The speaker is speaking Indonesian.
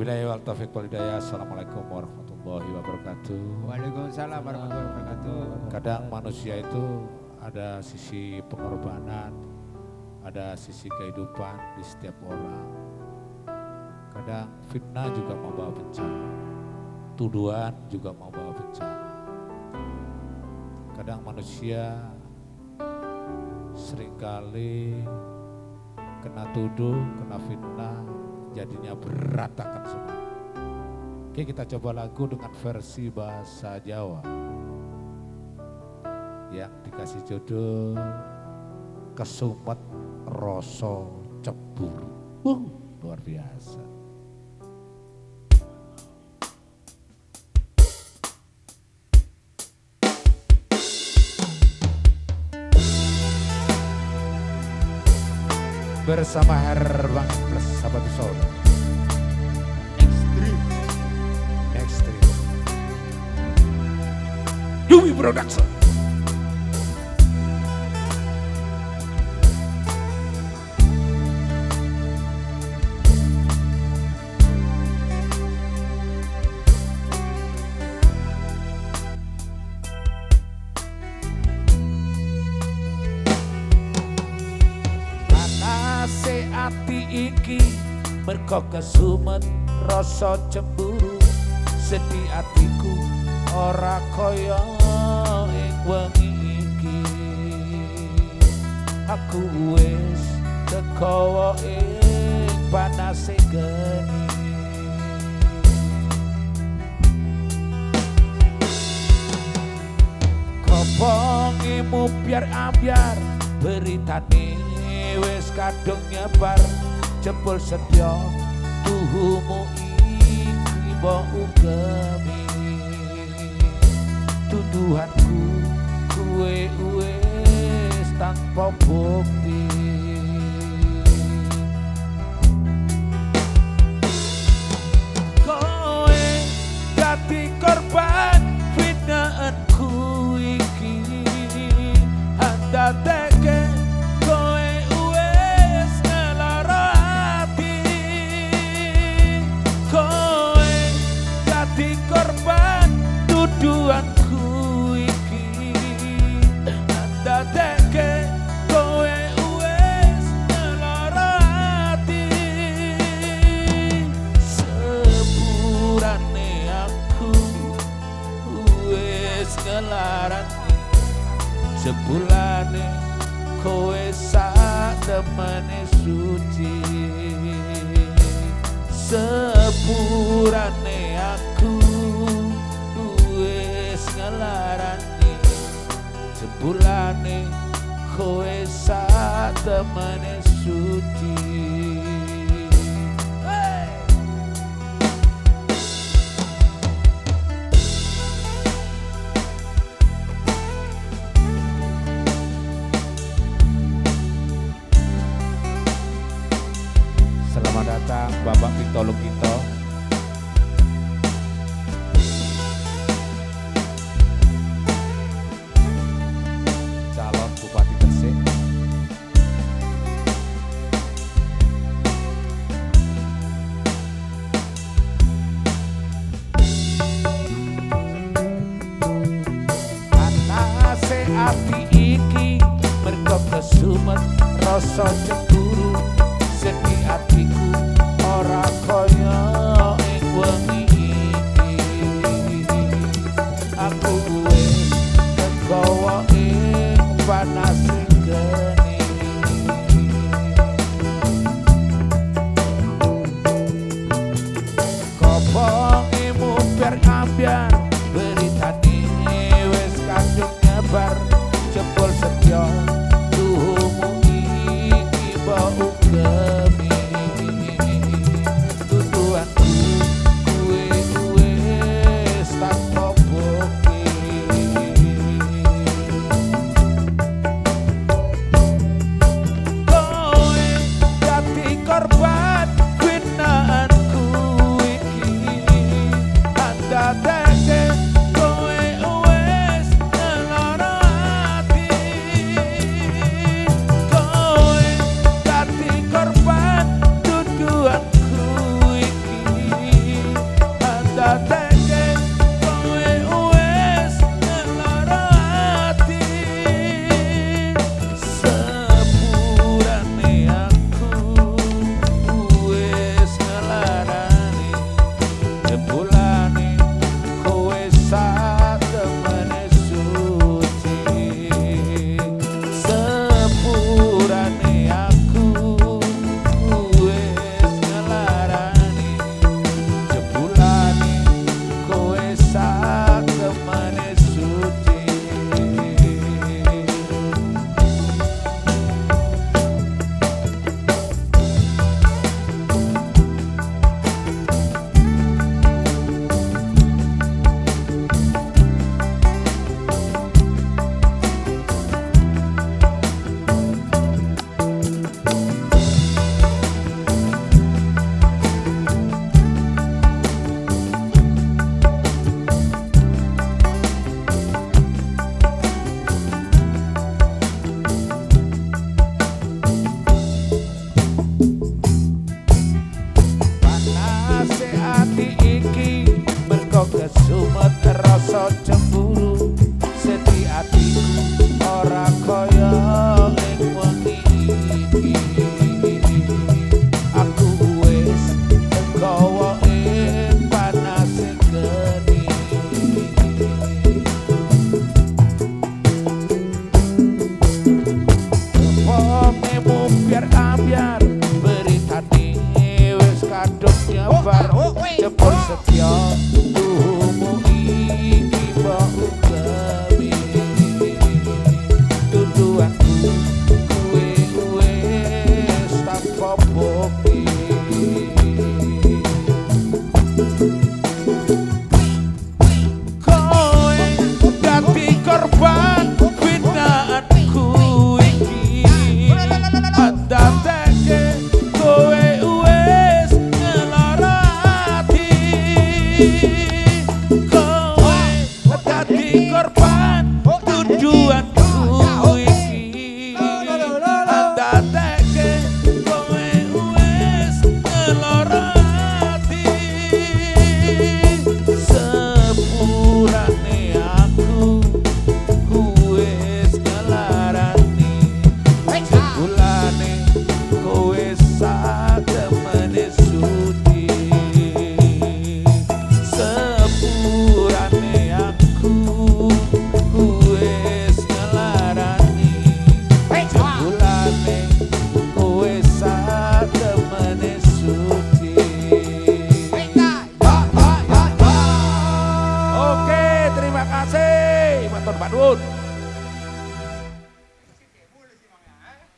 Wabillahi wal taufiq wal hidayah. Assalamualaikum warahmatullahi wabarakatuh. Waalaikumsalam warahmatullahi wabarakatuh. Kadang manusia itu ada sisi pengorbanan, ada sisi kehidupan di setiap orang. Kadang fitnah juga membawa bencana, tuduhan juga membawa bencana. Kadang manusia seringkali kena tuduh, kena fitnah, jadinya berantakan semua. Oke, kita coba lagu dengan versi bahasa Jawa yang dikasih judul Kesumet Rasa Cemburu. Luar biasa. Bersama Herbang Plus Sahabat Saudara. Extreme. Yui Production. Ati iki merko kesumet rasa cemburu, sedih atiku ora kaya ing wengi iki. Aku wis teko ing panase geni. Kopongimu biar ambiar beritane wis kadung nyebar, jebul sedya tuhumu iki mbok ugemi. Tuduhanku kuwe wis tanpa bukti. Kowe dadi korban fitnahanku iki, andadeke korban tuduhanku iki, ndadeke kowe wis ngelara ati. Sepurane aku wis ngelarani, sepulane kowe sak temene suci. Sepurane aku wis ngelarani, sepulane kowe sak temene suci. Selamat datang Bapak Pito Lukito, calon Bupati Gresik. Panase ati iki mergo kesumet rasa cemburu, sedih atiku ora kaya ing wengi iki. Aku wis kegawa ing panase geni. Kopongimu biar ambiar beritane wis kadung nyebar, jebul sedya tuhumu iki mbok atiku ora kaya ing wengi iki. Aku wis gawa ing panase geni. Pomemu biar ambiar beritane wis kadung nyebar. Jebul setya tuhumu iki bau gawe. Tuduhanku kuwe wis tanpa bukti. Kowe dadi korban binaanku iki. Andhateke kowe wis ngelara ati. Kowe dadi korban tuduhanku iki. Andhateke kowe wis ngelara ati. Sepurane aku wis ngelarani. Sepulane kowe satemene suci. Sepurane aku wis ngelarani. Sepulane kowe satemene suci. Oke, terima kasih. Matur nuwun.